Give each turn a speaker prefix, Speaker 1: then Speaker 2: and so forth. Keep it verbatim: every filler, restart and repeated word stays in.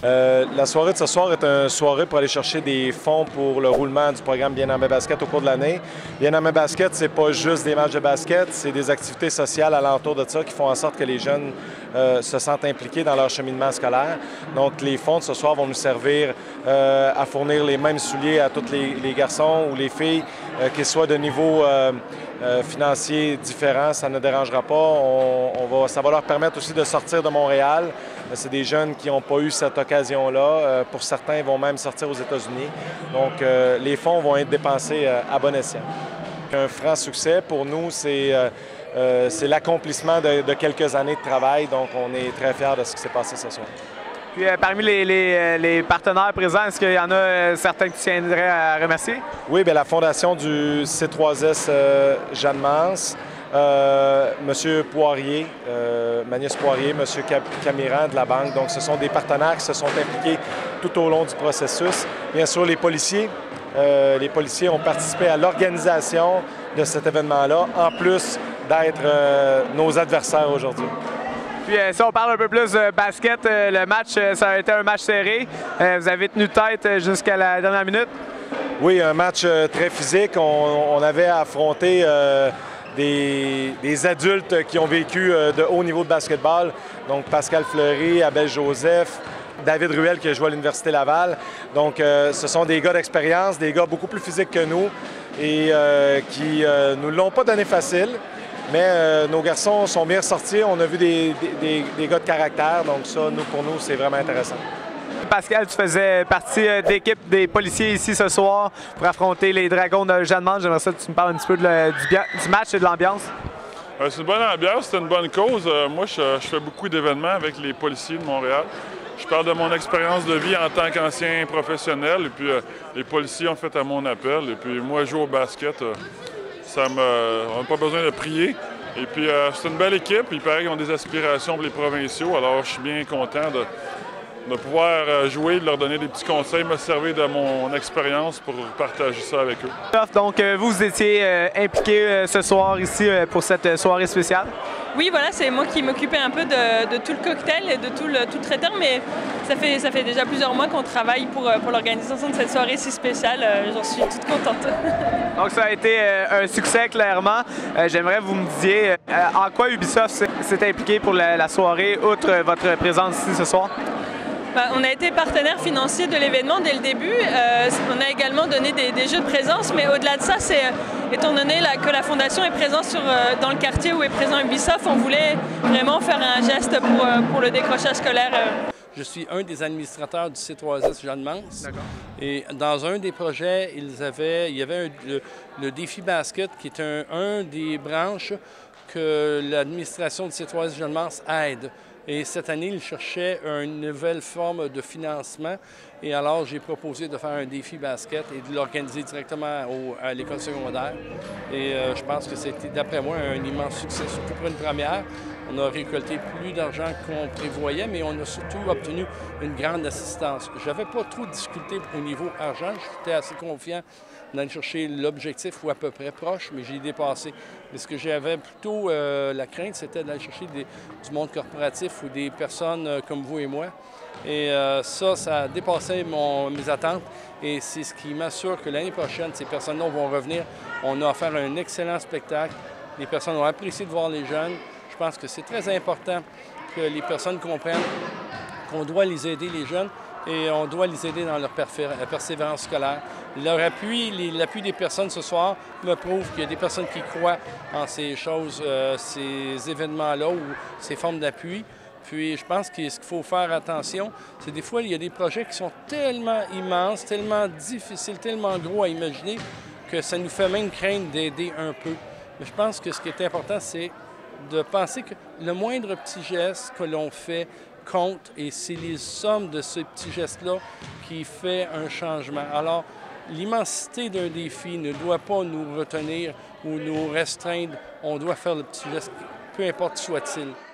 Speaker 1: Euh, la soirée de ce soir est une soirée pour aller chercher des fonds pour le roulement du programme Bien-Aimé Basket au cours de l'année. Bien-Aimé Basket, c'est pas juste des matchs de basket, c'est des activités sociales alentour de ça qui font en sorte que les jeunes euh, se sentent impliqués dans leur cheminement scolaire. Donc, les fonds de ce soir vont nous servir euh, à fournir les mêmes souliers à tous les, les garçons ou les filles, euh, qu'ils soient de niveau euh, euh, financier différent, ça ne dérangera pas. On, on va, ça va leur permettre aussi de sortir de Montréal. C'est des jeunes qui n'ont pas eu cette occasion-là. Pour certains, ils vont même sortir aux États-Unis. Donc, euh, les fonds vont être dépensés euh, à bon escient. Un franc succès pour nous, c'est euh, euh, l'accomplissement de, de quelques années de travail. Donc, on est très fiers de ce qui s'est passé ce soir.
Speaker 2: Puis, euh, parmi les, les, les partenaires présents, est-ce qu'il y en a euh, certains que tu tiendrais à remercier?
Speaker 1: Oui, bien, la fondation du C trois S euh, Jeanne Mance. Euh, Monsieur Poirier, euh, Magnus Poirier, Monsieur Camiran de la banque. Donc, ce sont des partenaires qui se sont impliqués tout au long du processus. Bien sûr, les policiers. Euh, les policiers ont participé à l'organisation de cet événement-là, en plus d'être euh, nos adversaires aujourd'hui.
Speaker 2: Puis, euh, si on parle un peu plus de basket, euh, le match, euh, ça a été un match serré. Euh, vous avez tenu tête jusqu'à la dernière minute?
Speaker 1: Oui, un match euh, très physique. On, on avait affronté euh, Des, des adultes qui ont vécu euh, de haut niveau de basketball, donc Pascal Fleury, Abel Joseph, David Ruel qui a joué à l'Université Laval. Donc, euh, ce sont des gars d'expérience, des gars beaucoup plus physiques que nous et euh, qui ne euh, nous l'ont pas donné facile, mais euh, nos garçons sont bien sortis. On a vu des, des, des gars de caractère, donc ça, nous, pour nous, c'est vraiment intéressant.
Speaker 2: Pascal, tu faisais partie d'équipe des policiers ici ce soir pour affronter les Dragons de Jeanne Mance. J'aimerais ça que tu me parles un petit peu de le, du, du match et de l'ambiance.
Speaker 3: Euh, c'est une bonne ambiance, c'est une bonne cause. Euh, moi, je, je fais beaucoup d'événements avec les policiers de Montréal. Je parle de mon expérience de vie en tant qu'ancien professionnel. Et puis, euh, les policiers ont fait à mon appel. Et puis, moi, jouer au basket, euh, ça me, on n'a pas besoin de prier. Et puis, euh, c'est une belle équipe. Il paraît qu'ils ont des aspirations pour les provinciaux. Alors, je suis bien content de... de pouvoir jouer, de leur donner des petits conseils, me servir de mon expérience pour partager ça avec eux.
Speaker 2: Donc, vous, vous étiez euh, impliqué euh, ce soir ici euh, pour cette soirée spéciale?
Speaker 4: Oui, voilà, c'est moi qui m'occupais un peu de, de tout le cocktail et de tout le, tout le traiteur, mais ça fait, ça fait déjà plusieurs mois qu'on travaille pour, pour l'organisation de cette soirée si spéciale. J'en suis toute contente.
Speaker 2: Donc, ça a été euh, un succès, clairement. Euh, J'aimerais que vous me disiez euh, en quoi Ubisoft s'est impliqué pour la, la soirée, outre votre présence ici ce soir?
Speaker 4: On a été partenaire financier de l'événement dès le début. Euh, on a également donné des, des jeux de présence, mais au-delà de ça, c'est étant donné la, que la Fondation est présente sur, euh, dans le quartier où est présent Ubisoft, on voulait vraiment faire un geste pour, euh, pour le décrochage scolaire.
Speaker 5: Je suis un des administrateurs du C trois S Jeanne Mance. Et dans un des projets, ils avaient, il y avait un, le, le défi basket, qui est un, un des branches que l'administration du C trois S Jeanne Mance aide. Et cette année, ils cherchaient une nouvelle forme de financement. Et alors, j'ai proposé de faire un défi basket et de l'organiser directement au, à l'école secondaire. Et euh, je pense que c'était, d'après moi, un immense succès, surtout pour une première. On a récolté plus d'argent qu'on prévoyait, mais on a surtout obtenu une grande assistance. Je n'avais pas trop de difficultés au niveau argent. J'étais assez confiant d'aller chercher l'objectif ou à peu près proche, mais j'ai dépassé. Mais ce que j'avais plutôt euh, la crainte, c'était d'aller chercher des, du monde corporatif ou des personnes euh, comme vous et moi. Et euh, ça, ça a dépassé mon, mes attentes. Et c'est ce qui m'assure que l'année prochaine, ces personnes-là vont revenir. On a offert un excellent spectacle. Les personnes ont apprécié de voir les jeunes. Je pense que c'est très important que les personnes comprennent qu'on doit les aider, les jeunes, et on doit les aider dans leur persévérance scolaire. Leur appui, l'appui des personnes ce soir me prouve qu'il y a des personnes qui croient en ces choses, euh, ces événements-là ou ces formes d'appui. Puis je pense que ce qu'il faut faire attention, c'est des fois, il y a des projets qui sont tellement immenses, tellement difficiles, tellement gros à imaginer, que ça nous fait même craindre d'aider un peu. Mais je pense que ce qui est important, c'est de penser que le moindre petit geste que l'on fait compte et c'est les sommes de ces petits gestes-là qui fait un changement. Alors, l'immensité d'un défi ne doit pas nous retenir ou nous restreindre. On doit faire le petit geste, peu importe soit-il.